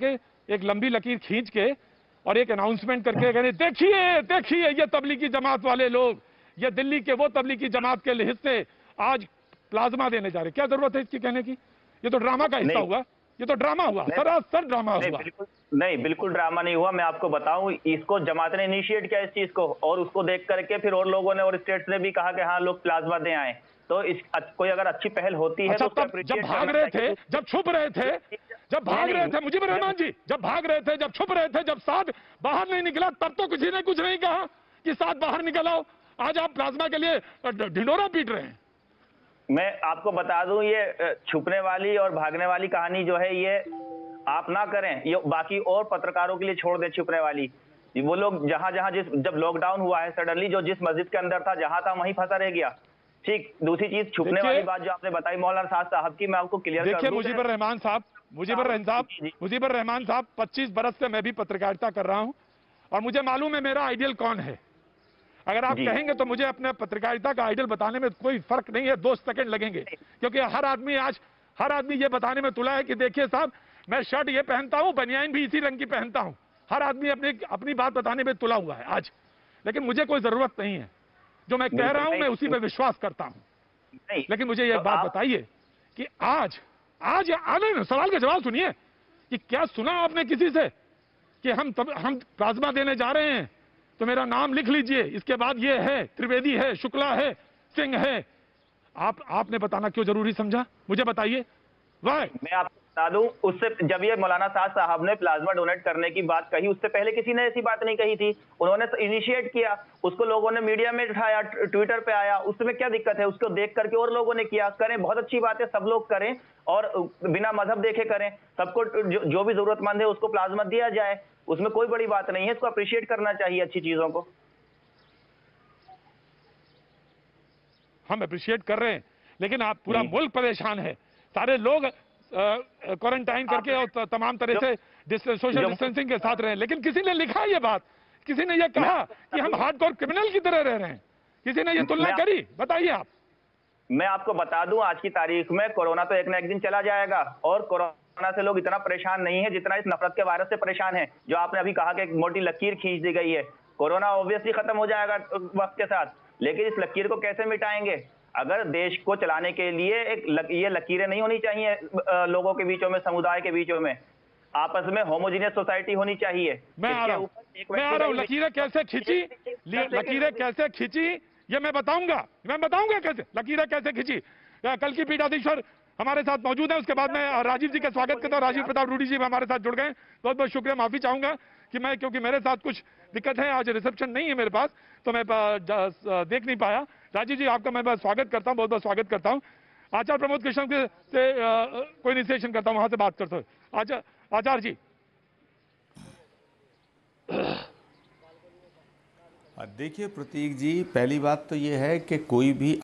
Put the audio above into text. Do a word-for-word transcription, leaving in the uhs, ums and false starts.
के एक लंबी लकीर खींच के और एक अनाउंसमेंट करके कहने देखिए देखिए ये तबलीगी जमात वाले लोग, ये दिल्ली के वो तबलीगी जमात के हिस्से आज प्लाज्मा देने जा रहे। क्या जरूरत है इसकी कहने की? ये तो ड्रामा का हिस्सा हुआ, ये तो ड्रामा हुआ, सरासर ड्रामा हुआ। बिल्कुल नहीं, बिल्कुल ड्रामा नहीं हुआ। मैं आपको बताऊं, इसको जमात ने इनिशिएट किया इस चीज को, और उसको देख करके फिर और लोगों ने और स्टेट्स ने भी कहा कि हाँ लोग प्लाज्मा दे आए। तो इस कोई अगर अच्छी पहल होती है अच्छा, तो तब जब भाग रहे थे, जब छुप रहे थे, जब भाग रहे थे मुजीबर रहमान जी, जब भाग रहे थे, जब छुप रहे थे, जब साथ बाहर नहीं निकला, तब तो किसी ने कुछ नहीं कहा कि साथ बाहर निकल आओ। आज आप प्लाज्मा के लिए ढिंडोरा पीट रहे हैं। मैं आपको बता दूं, ये छुपने वाली और भागने वाली कहानी जो है ये आप ना करें, ये बाकी और पत्रकारों के लिए छोड़ दें। छुपने वाली वो लोग जहां जहां जिस जब लॉकडाउन हुआ है सडनली जो जिस मस्जिद के अंदर था जहां था वहीं फंसा रह गया। ठीक, दूसरी चीज छुपने वाली बात जो आपने बताई मौलाना साद साहब की, मैं आपको क्लियर कर दूं। देखिए मुजीबर रहमान साहब, मुजीबर रहमान साहब, मुजीबर रहमान साहब, पच्चीस बरस से मैं भी पत्रकारिता कर रहा हूं और मुझे मालूम है मेरा आइडियल कौन है। अगर आप कहेंगे तो मुझे अपने पत्रकारिता का आइडियल बताने में कोई फर्क नहीं है, दो सेकंड लगेंगे, क्योंकि हर आदमी आज हर आदमी ये बताने में तुला है कि देखिए साहब मैं शर्ट ये पहनता हूं, बनियान भी इसी रंग की पहनता हूं। हर आदमी अपनी अपनी बात बताने में तुला हुआ है आज, लेकिन मुझे कोई जरूरत नहीं है। जो मैं कह रहा हूं मैं उसी पे विश्वास करता हूं। लेकिन मुझे ये बात बताइए कि आज आज आने सवाल का जवाब सुनिए कि क्या सुना आपने किसी से कि हम तब हम प्लाज्मा देने जा रहे हैं तो मेरा नाम लिख लीजिए, इसके बाद ये है, त्रिवेदी है, शुक्ला है, सिंह है। आप आपने बताना क्यों जरूरी समझा, मुझे बताइए। वाह, मैं आपको बता दूं, उससे जब ये मौलाना साद साहब ने प्लाज्मा डोनेट करने की बात कही, उससे पहले किसी ने ऐसी बात नहीं कही थी। उन्होंने इनिशिएट किया, उसको लोगों ने मीडिया में उठाया, ट्विटर पे आया, उसमें क्या दिक्कत है? उसको देख करके और लोगों ने किया। करें, बहुत अच्छी बात है, सब लोग करें और बिना मजहब देखे करें। सबको जो, जो भी जरूरतमंद है उसको प्लाज्मा दिया जाए, उसमें कोई बड़ी बात नहीं है। इसको अप्रिशिएट करना चाहिए अच्छी चीजों को। हम अप्रिशिएट कर रहे हैं, लेकिन आप पूरा मुल्क परेशान है, सारे लोग क्वारंटाइन करके और तमाम तरह से सोशल डिस्टेंसिंग के साथ रहे, लेकिन किसी ने लिखा ये बात, किसी ने ये कहा कि हम हार्डकोर क्रिमिनल की तरह रह रहे हैं, किसी ने ये तुलना करी? बताइए आप। मैं आपको बता दूं, आज की तारीख में कोरोना तो एक ना एक दिन चला जाएगा, और कोरोना से लोग इतना परेशान नहीं है जितना इस नफरत के वायरस से परेशान है, जो आपने अभी कहा कि एक मोटी लकीर खींच दी गई है। कोरोना ऑब्वियसली खत्म हो जाएगा वक्त के साथ, लेकिन इस लकीर को कैसे मिटाएंगे? अगर देश को चलाने के लिए एक लक, ये लकीरें नहीं होनी चाहिए लोगों के बीचों में, समुदाय के बीचों में, आपस में होमोजीनियस सोसाइटी होनी चाहिए। मैं आ रहा हूं, मैं आ रहा हूं, लकीरें कैसे खींची, लकीरें कैसे खींची ये मैं बताऊंगा, मैं बताऊंगा कैसे लकीरें कैसे खींची। कल की पीठाधीश्वर हमारे साथ मौजूद है, उसके बाद मैं राजीव जी का स्वागत करता हूँ। राजीव प्रताप रूडी जी हमारे साथ जुड़ गए, बहुत बहुत शुक्रिया। माफी चाहूंगा कि मैं, क्योंकि मेरे साथ कुछ दिक्कत है, आज रिसेप्शन नहीं है मेरे पास, तो मैं देख नहीं पाया। राजीव जी आपका मैं स्वागत करता हूं, बहुत बहुत स्वागत करता हूं। आचार्य प्रमोद कृष्ण के से आ, कोई इनिशिएशन करता हूं, वहां से बात करता हूं। आचार्य आचार्य जी। देखिए प्रतीक जी, पहली बात तो ये है कि कोई भी